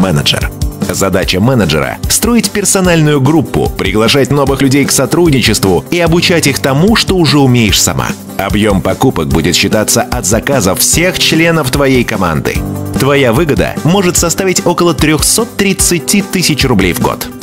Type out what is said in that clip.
менеджер. Задача менеджера – строить персональную группу, приглашать новых людей к сотрудничеству и обучать их тому, что уже умеешь сама. Объем покупок будет считаться от заказов всех членов твоей команды. Твоя выгода может составить около 330 тысяч рублей в год.